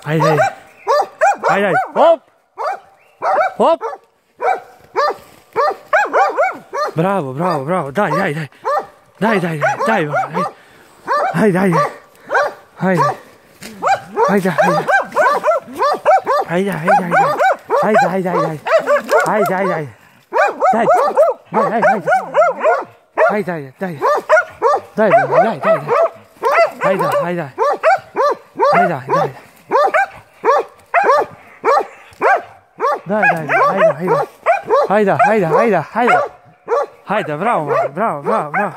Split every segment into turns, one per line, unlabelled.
Ajde, ajde. Ajde, ajde. Hop. Hop. Bravo, bravo, bravo. Daj, daj, daj. Daj, daj, daj. Daj, daj. Ajde, ajde. Ajde. Ajde, ajde. Ajde, ajde, ajde. Ajde, ajde, ajde. Ajde, ajde, ajde. Daj, daj, daj, daj. Ajde, ajde, daj. Daj, daj, daj, daj. Ajde, ajde. Ajde, ajde. Daj, daj, ajde, ajde. Ajde, ajde, ajde, ajde. Ajde, bravo, bravo, bravo, bravo.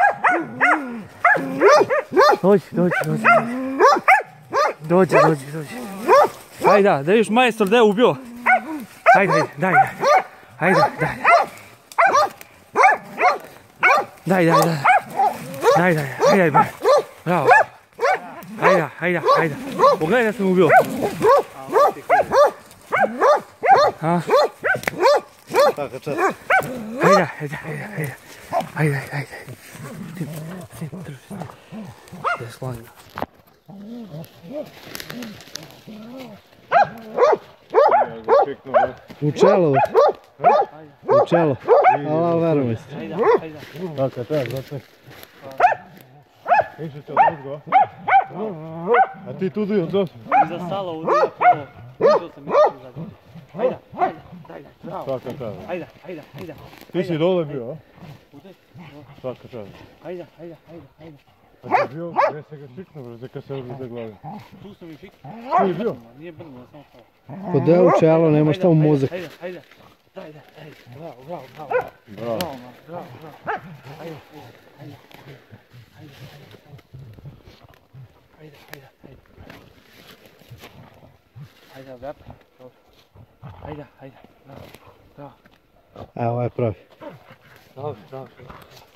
Dođi, dođi, dođi. Dođi, dođi, dođi. Ajde, da vidiš majstor da je ubio. Ajde, ajde, daj, daj. Ajde, daj. Daj, daj, daj. Daj, daj, ajde, ajde. Bravo. Ajde, ajde, ajde. Pogledaj da sam ubio. Ha?
Svaka čast.
Ajde, ajde, ajde, ajde. Ajde, ajde. Sin, drži, sin. Da je slagno.
U čelo. U čelo. Hvala, verujem se.
Ajde, ajde.
Svaka čast, znači. Više će odnosgo. A ti tu dio, to?
Iza stala u dio pravo. Uđeo sam jako za gore. Ajde, ajde, ajde, bravo.
Svaka čast.
Ajde, ajde, ajde.
Ti si dole bio, a?
Udaj.
Svaka čast.
Ajde, ajde, ajde, ajde.
A ti bio, gdje se ga šiknu, brzo, kad se odbite glavi?
Tu sam i fikao.
Tu je bio?
Nije brno, ja samo stao.
Kod je u čelo, nema šta u mozak.
Ajde, ajde. Daj, daj, ajde. Bravo, bravo, bravo.
Bravo.
Bravo, bravo, bravo. Ajde, ajde, ajde. Ajde, ajde, ajde. Ajde, vrap. Ajde, ajde. Bravo, bravo.
Evo je pravi.
Bravo, bravo.